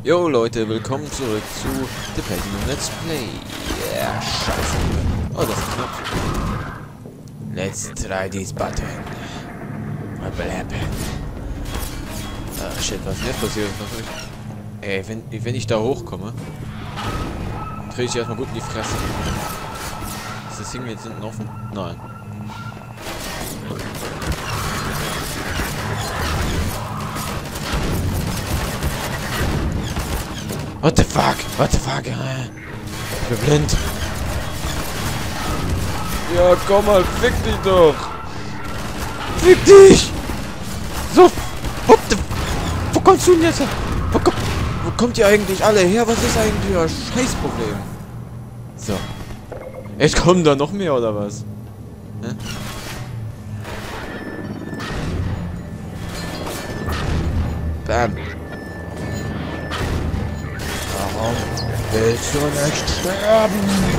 Jo Leute, willkommen zurück zu The Platinum Let's Play. Yeah, scheiße. Oh, das ist knapp. Let's try this button. What will happen? Ah, shit, was ist jetzt passiert? Ey, wenn ich da hochkomme, kriege ich erstmal gut in die Fresse. Ist das Ding jetzt hinten offen? Nein. What the fuck? What the fuck? Ich bin blind. Ja, komm mal, fick dich doch. Fick dich! So, what the... Wo kommst du denn jetzt her? Wo kommt ihr eigentlich alle her? Was ist eigentlich euer Scheißproblem? So. Jetzt kommen da noch mehr, oder was? Hä? Bam. Warum willst du nicht sterben?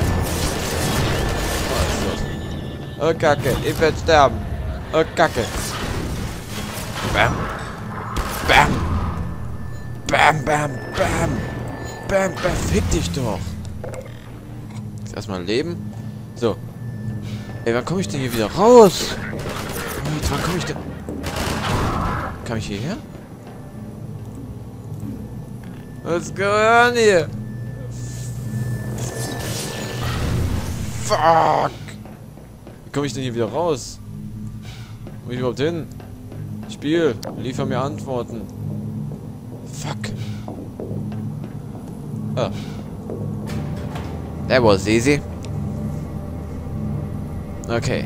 Oh, Kacke, ich werde sterben. Oh, Kacke. Bam. Bam. Bam, bam, bam. Bam, bam. Fick dich doch. Jetzt erstmal leben. So. Ey, wann komme ich denn hier wieder raus? Wann komme ich denn... Kann ich hierher? Was gehören hier? Fuck! Wie komme ich denn hier wieder raus? Wo bin ich überhaupt hin? Spiel, liefer mir Antworten. Fuck. Oh. That was easy. Okay.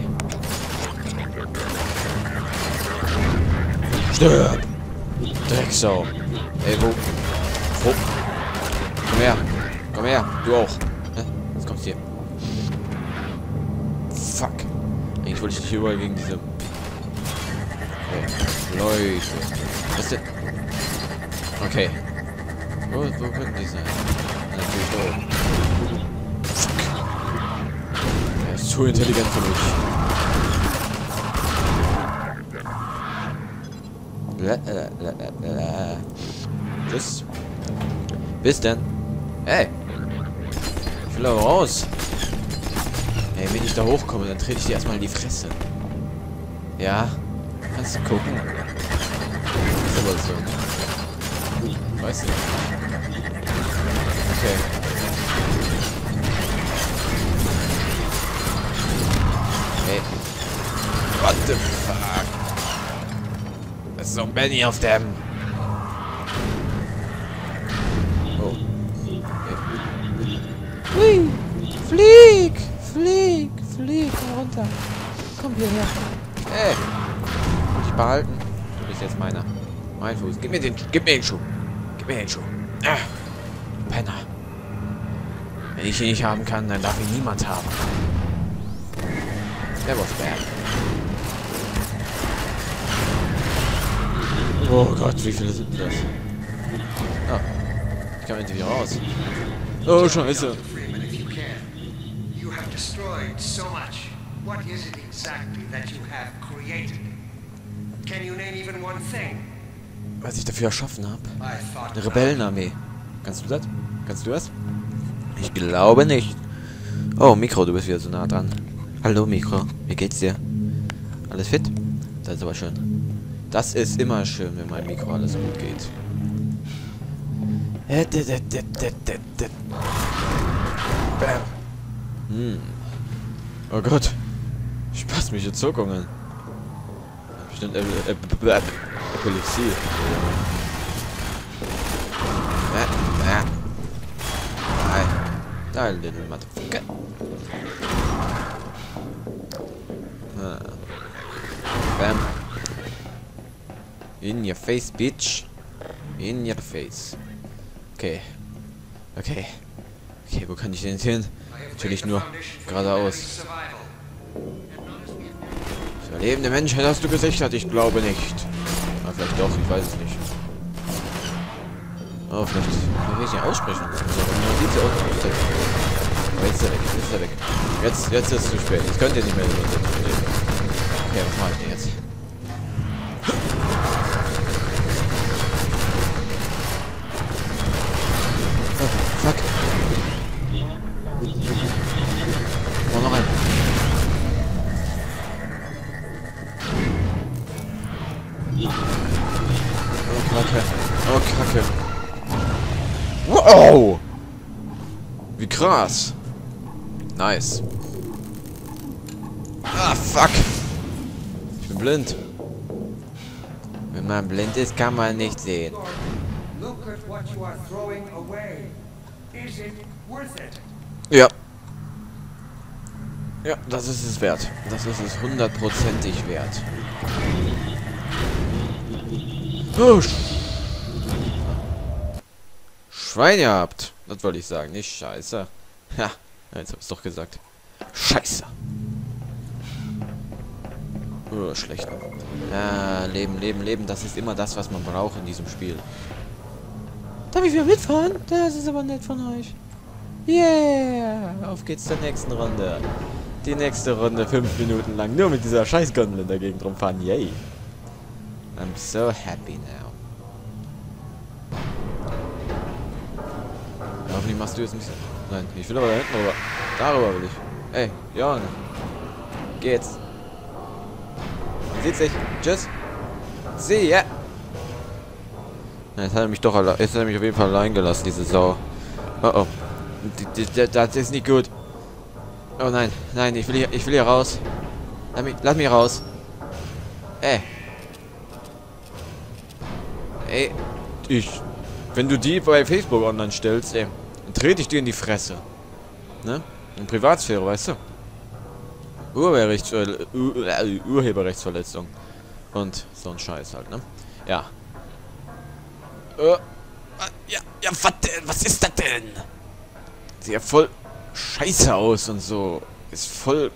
Stirb! Drecksau. Ey, wo? Oh. Komm her. Komm her. Du auch. Hä? Was kommst hier? Fuck. Eigentlich wollte ich nicht überall gegen diese... Okay. Leute. Was denn? Okay. Wo könnten die sein? Natürlich da oben. Fuck. Er ist zu intelligent für mich. Tschüss. Bis denn. Hey. Ich will aber raus. Ey, wenn ich da hochkomme, dann trete ich dir erstmal in die Fresse. Ja. Kannst du gucken. Ist aber so. Weißt du. Okay. Hey. What the fuck? There's so many of them. Hui! Flieg! Flieg! Flieg! Komm runter! Komm hierher! Ey! Muss ich behalten? Du bist jetzt meiner. Mein Fuß. Gib mir den Schuh! Gib mir den Schuh! Ah! Penner! Wenn ich ihn nicht haben kann, dann darf ihn niemand haben. Der was bad. Oh Gott, wie viele sind das? Ah. Ich kann endlich wieder raus. Oh, Scheiße. Destroyed so much. What is it exactly that you have created? Can you name even one thing? Was ich dafür erschaffen habe? Eine Rebellenarmee. Kannst du das? Kannst du das? Ich glaube nicht. Oh, Mikro, du bist wieder so nah dran. Hallo, Mikro. Wie geht's dir? Alles fit? Das ist aber schön. Das ist immer schön, wenn mein Mikro alles gut geht. Bam. Oh Gott. Spasmische Zuckungen. Bestimmt Epilepsie. Die little motherfucker. Bam. In your face, bitch. In your face. Okay. Okay. Okay, wo kann ich denn hin? Natürlich nur geradeaus. Überlebende Menschheit hast du gesichert? Ich glaube nicht. Aber vielleicht doch, ich weiß es nicht. Oh, vielleicht will ich nicht aussprechen. Also, man sieht sie auch nicht. Aber jetzt ist er weg, jetzt ist er weg. Jetzt ist es zu spät. Jetzt könnt ihr nicht mehr reden. Okay, was mache ich denn jetzt? Kacke. Oh, Kacke. Wow! Wie krass. Nice. Ah, fuck. Ich bin blind. Wenn man blind ist, kann man nicht sehen. Look at what you are throwing away. Is it worth it? Ja. Ja, das ist es wert. Das ist es 100%ig wert. Oh, Schwein gehabt. Das wollte ich sagen, nicht scheiße. Ja, jetzt hab ich's doch gesagt. Scheiße. Oh, schlecht. Ja, Leben, Leben, Leben. Das ist immer das, was man braucht in diesem Spiel. Darf ich wieder mitfahren? Das ist aber nett von euch. Yeah! Auf geht's zur nächsten Runde. Die nächste Runde 5 Minuten lang nur mit dieser scheiß Gondel in der Gegend rumfahren. Yay! I'm so happy now. Hoffentlich machst du jetzt nicht... Nein, ich will aber da hinten rüber. Darüber will ich. Ey, Junge. Geht's. Man sieht sich. Tschüss. See ya. Jetzt hat er mich doch allein... Jetzt hat er mich auf jeden Fall allein gelassen, diese Sau. Oh oh. Das ist nicht gut. Oh nein, nein, ich will hier raus. Lass mich raus. Ey. Wenn du die bei Facebook online stellst, ey, dann trete ich dir in die Fresse. Ne? In Privatsphäre, weißt du? Urheberrechtsverletzung. Und so ein Scheiß halt, ne? Ja. Ja, was ist das denn? Sieht ja voll scheiße aus und so. Ist voll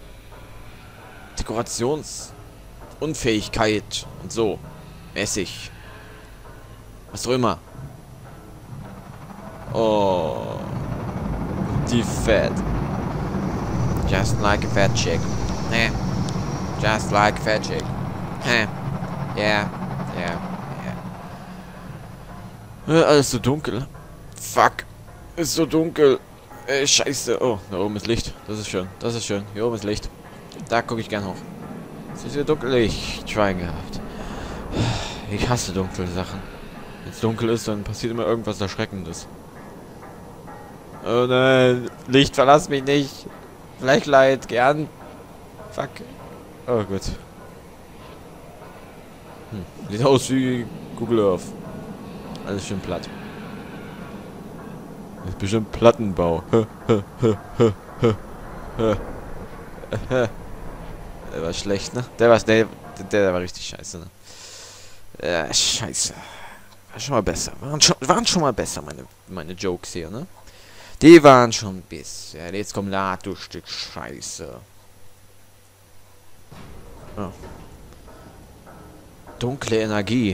Dekorationsunfähigkeit und so. Mäßig. Was auch immer. Oh. Die Fett. Just like a fat chick. Just like a fat chick. Yeah. Alles so dunkel. Fuck. Ist so dunkel. Scheiße. Oh, da oben ist Licht. Das ist schön. Das ist schön. Hier oben ist Licht. Da gucke ich gern hoch. Es ist hier dunkelig. Schwein gehabt. Ich hasse dunkle Sachen. Wenn es dunkel ist, dann passiert immer irgendwas Erschreckendes. Oh nein. Licht, verlass mich nicht. Flashlight, gern. Fuck. Oh gut. Sieht aus wie Google Earth. Alles schön platt. Das ist bestimmt Plattenbau. Der war schlecht, ne? Der war richtig scheiße, ne? Scheiße. War schon mal besser. Waren schon mal besser, meine Jokes hier, ne? Die waren schon ein bisschen. Jetzt komm da, du Stück Scheiße. Oh. Dunkle Energie.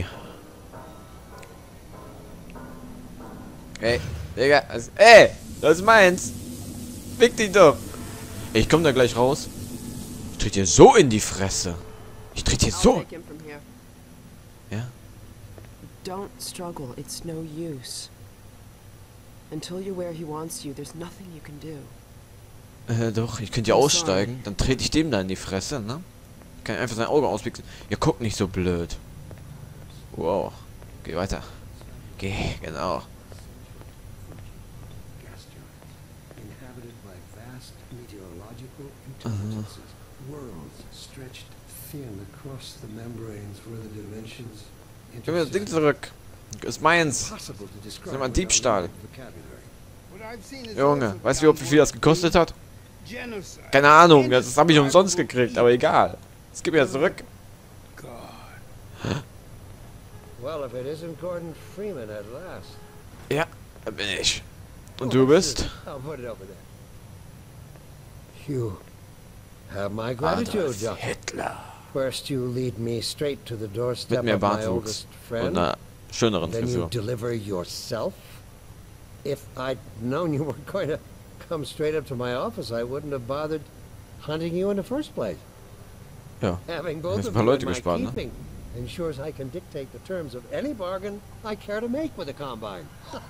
Ey, Digga, ey, das ist meins. Fick dich doch. Ich komm da gleich raus. Ich tritt dir so in die Fresse. Ich tritt dir so. Ja? Don't struggle, it's no use. Until you're where he wants you, there's nothing you can do. Doch, ich könnte ja aussteigen, dann trete ich dem da in die Fresse, ne? Ich kann einfach sein Auge auspixeln. Ihr guckt nicht so blöd. Wow. Geh weiter. Geh, genau. Gib mir das Ding zurück. Ist meins. Das ist immer Diebstahl. Junge, weißt du, wie viel das gekostet hat? Keine Ahnung, das habe ich umsonst gekriegt, aber egal. Das gib mir das zurück. Ja, da bin ich. Und du bist? Adolf Hitler. First you lead me straight to the Mit doorstep mehr of my Bartwuchs oldest und friend. einer schöneren Then you Frisur. deliver yourself. If I'd known you were going to come straight up to my office, I wouldn't have bothered hunting you in the first place. Ja, Having both jetzt of ein paar you in Leute my gespart, ne? keeping ensures I can dictate the terms of any bargain I care to make with the Combine.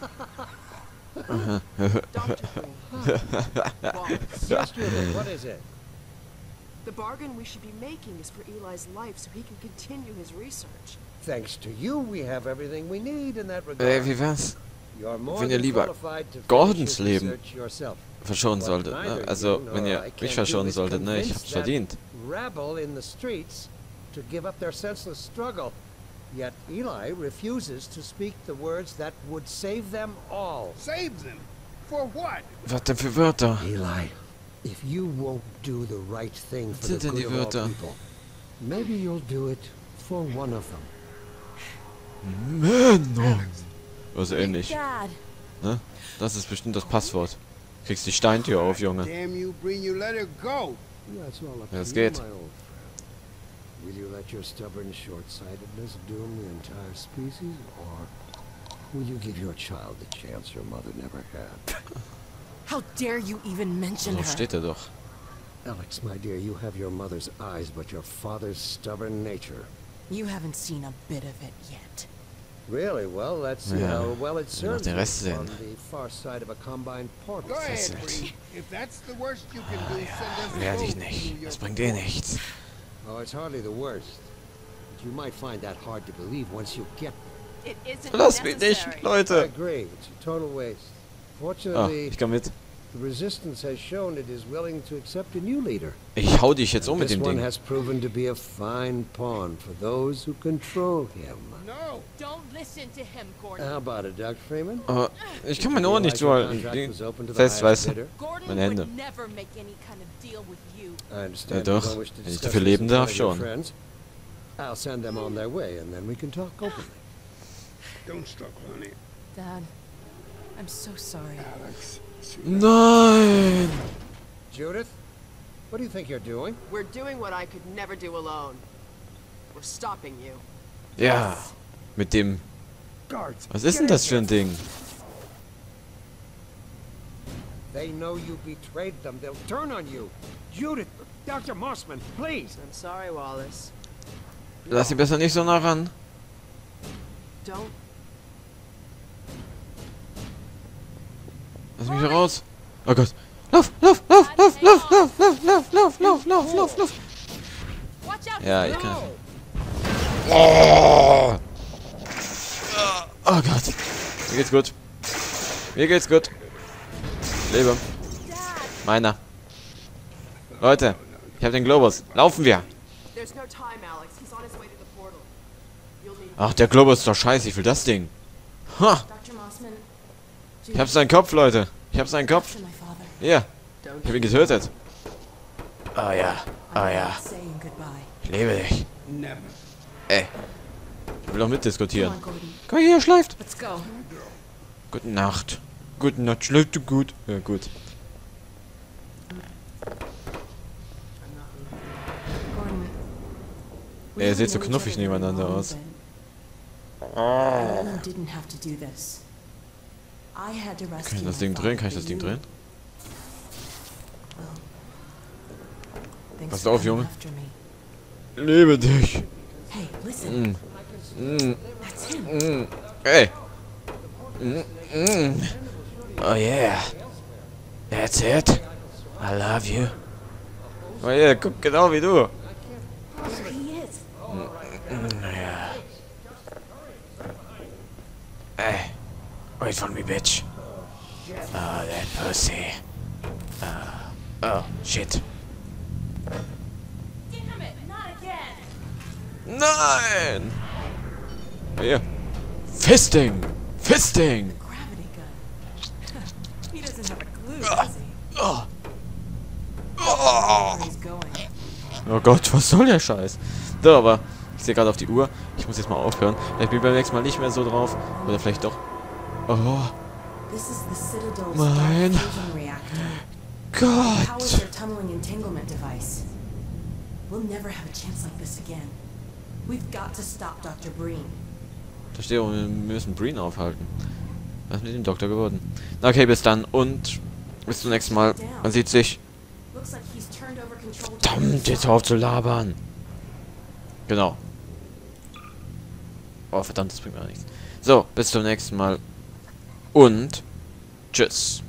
Yes, Julie, what is it? The bargain we should be making is for Eli's life so he can continue his research. Thanks to you, we have everything we need in that regard. Wie wär's, You're more wenn ihr than lieber qualified to Gordons finish his Leben research yourself. verschonen solltet, ne? Also, wenn ihr mich verschonen solltet, ne? Ich hab's verdient. Rabble in the streets to give up their senseless struggle. Yet Eli refuses to speak the words that would save them all. Save them? For what? Was denn für Wörter? Eli, if you won't do the right thing for Sind the denn die good of all Wörter? people, maybe you'll do it for one of them. Männer. Also ähnlich. Dad, Ne? Das ist bestimmt das Passwort. Kriegst die Steintür auf, Junge. Damn you, Breen, you let her go. That's all up Ja, es to you, geht. my old friend. Will you let your stubborn short-sightedness doom the entire species, or will you give your child the chance your mother never had? how dare you even mention So her? steht er doch. Alex, my dear, you have your mother's eyes, but your father's stubborn nature. You haven't seen a bit of it yet. Really? Well, let's see Ja, how well it wir noch serves den Rest you on sehen. the far side of a combined portal. Go ahead, Fascinating. Breen. If that's the worst you can do, send us Werde ich both nicht. to your Das bringt eh nichts. Oh, it's hardly the worst. But you might find that hard to believe once you get It isn't Lass mich nicht, I Leute. agree. It's a total waste. Ah, Fortunately, ich komm mit. the resistance has shown it is willing to accept a new leader. Ich hau dich jetzt um mit This dem one Ding. has proven to be a fine pawn for those who control him. No. Don't listen to him, Gordon. How about it, Dr. Freeman? Aber ich kann meine Ohren nicht so Your halten. contract was open to the Fest, highest weißt du. bidder? Gordon Meine Hände. would never make any kind of deal with you. I understand Ja, you doch. don't wish to Wenn ich discuss dafür this leben in darf, front of your schon. friends. I'll send them on their way, and then we can talk openly. Don't struggle on it, Dad, I'm so sorry. Alex. Nein! Judith, what do you think you're doing? We're doing what I could never do alone. We're stopping you. Ja. Mit dem... Guards. Was ist denn das für ein Ding? They know you betrayed them. They'll turn on you. Judith, Dr. Mossman, please. I'm sorry, Wallace. Lass sie besser nicht so nah ran. Don't. Lass mich hier raus. Oh Gott. Lauf, lauf, lauf, lauf, lauf, lauf, lauf, lauf, lauf, lauf, lauf, lauf, lauf. Watch out. Ja, ich kann. Oh. Oh Gott. Mir geht's gut. Mir geht's gut. Lebe. Meiner. Leute, ich hab den Globus. Laufen wir. There's no time, Alex. He's on his way to the portal. You'll need. Ach, der Globus ist doch scheiße. Ich will das Ding. Ha. Dr. Mossman, Ich hab seinen Kopf, Leute. Ich hab seinen Kopf. to my father. Hier. Don't. Ich hab ihn getötet. Oh ja. Oh I'm ja. not saying goodbye. Ich liebe dich. Never. Ey. Ich will doch Come mitdiskutieren. on, Gordon. Komm hier, schleift. Let's go. Gute Nacht. Gute Nacht. Schläft du gut? Ja, gut. Gordon. we Ihr only seht so know each knuffig other very nebeneinander long, aus. but you didn't have to do this. I had to rescue Kann ich das my Ding father drehen? Kann ich for das Ding you. drehen? Well, thanks Pass for auf, coming Junge. after me. Liebe dich. Hey, listen. Mm. That's him. Mm. Ey. Mm. Mm. Oh yeah. That's it. I love you. Oh yeah, guck genau wie du. There he is. Ja. Ey. Wait for me, bitch. Oh, that pussy. Oh, shit. Damn it, not again. Nein! Hier. Fisting! Fisting! Gravity gun. He doesn't have a clue, does he? Oh. Where he's going. Oh Gott, was soll der Scheiß? So, aber ich sehe gerade auf die Uhr. Ich muss jetzt mal aufhören. Vielleicht bin ich beim nächsten Mal nicht mehr so drauf. Oder vielleicht doch. Oh This is the Citadel's Mein dark fusion reactor. Powers Gott! their tunneling entanglement device. We'll never have a chance like this again. We've got to stop Dr. Breen. Da steht auch, wir müssen Breen aufhalten. Was ist mit dem Doktor geworden? Na okay, bis dann und bis zum nächsten Mal. Man sieht sich. Looks like he's turned over control to Verdammt, jetzt hör auf zu labern. Genau. Oh verdammt, das bringt mir nichts. So, bis zum nächsten Mal. Und tschüss.